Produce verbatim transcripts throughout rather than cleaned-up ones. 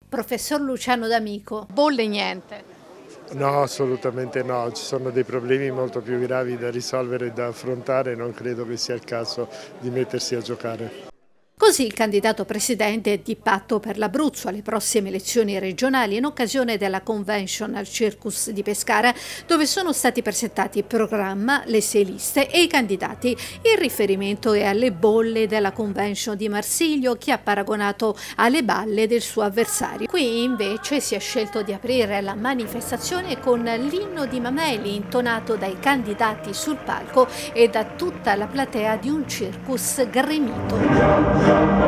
Professor Luciano D'Amico, bolle niente. No, assolutamente no, ci sono dei problemi molto più gravi da risolvere e da affrontare, non credo che sia il caso di mettersi a giocare. Così il candidato presidente è di patto per l'Abruzzo alle prossime elezioni regionali in occasione della convention al Circus di Pescara, dove sono stati presentati il programma, le sei liste e i candidati. Il riferimento è alle bolle della convention di Marsiglio, che ha paragonato alle balle del suo avversario. Qui invece si è scelto di aprire la manifestazione con l'inno di Mameli intonato dai candidati sul palco e da tutta la platea di un circus gremito.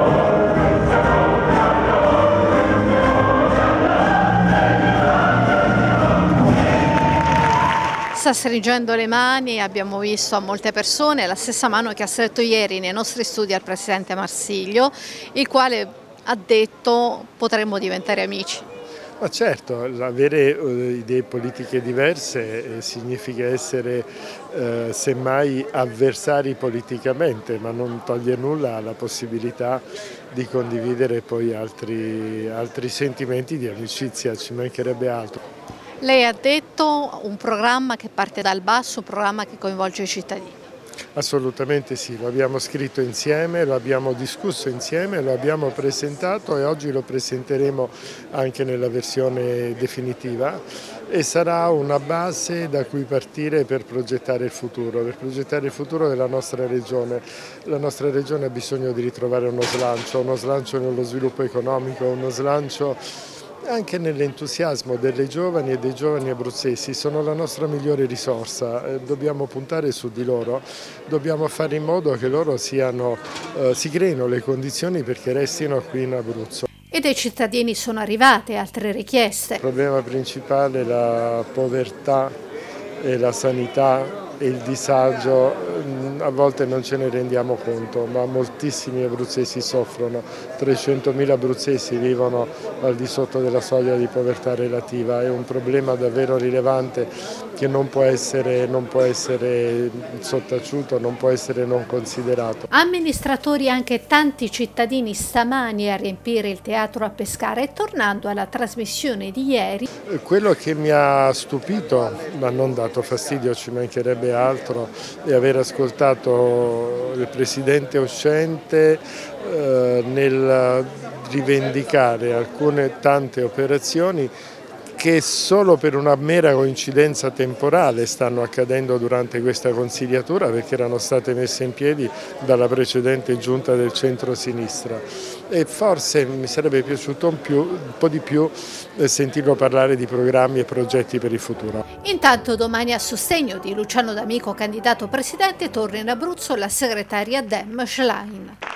Sta stringendo le mani, abbiamo visto a molte persone la stessa mano che ha stretto ieri nei nostri studi al presidente Marsiglio, il quale ha detto potremmo diventare amici. Ma certo, avere uh, idee politiche diverse eh, significa essere eh, semmai avversari politicamente, ma non toglie nulla alla possibilità di condividere poi altri, altri sentimenti di amicizia, ci mancherebbe altro. Lei ha detto un programma che parte dal basso, un programma che coinvolge i cittadini. Assolutamente sì, lo abbiamo scritto insieme, lo abbiamo discusso insieme, lo abbiamo presentato e oggi lo presenteremo anche nella versione definitiva e sarà una base da cui partire per progettare il futuro, per progettare il futuro della nostra regione. La nostra regione ha bisogno di ritrovare uno slancio, uno slancio nello sviluppo economico, uno slancio anche nell'entusiasmo delle giovani e dei giovani abruzzesi. Sono la nostra migliore risorsa, eh, dobbiamo puntare su di loro, dobbiamo fare in modo che loro siano, eh, si creino le condizioni perché restino qui in Abruzzo. E dai cittadini sono arrivate altre richieste. Il problema principale è la povertà e la sanità e il disagio, a volte non ce ne rendiamo conto, ma moltissimi abruzzesi soffrono, trecentomila abruzzesi vivono al di sotto della soglia di povertà relativa, è un problema davvero rilevante che non può essere, non può essere sottaciuto, non può essere non considerato. Amministratori e anche tanti cittadini stamani a riempire il teatro a Pescara e tornando alla trasmissione di ieri. Quello che mi ha stupito, ma non dato fastidio, ci mancherebbe altro, è aver ascoltato il presidente uscente eh, nel rivendicare alcune tante operazioni che solo per una mera coincidenza temporale stanno accadendo durante questa consigliatura perché erano state messe in piedi dalla precedente giunta del centro-sinistra e forse mi sarebbe piaciuto un, più, un po' di più sentirlo parlare di programmi e progetti per il futuro. Intanto domani a sostegno di Luciano D'Amico, candidato presidente, torna in Abruzzo la segretaria Dem Schlein.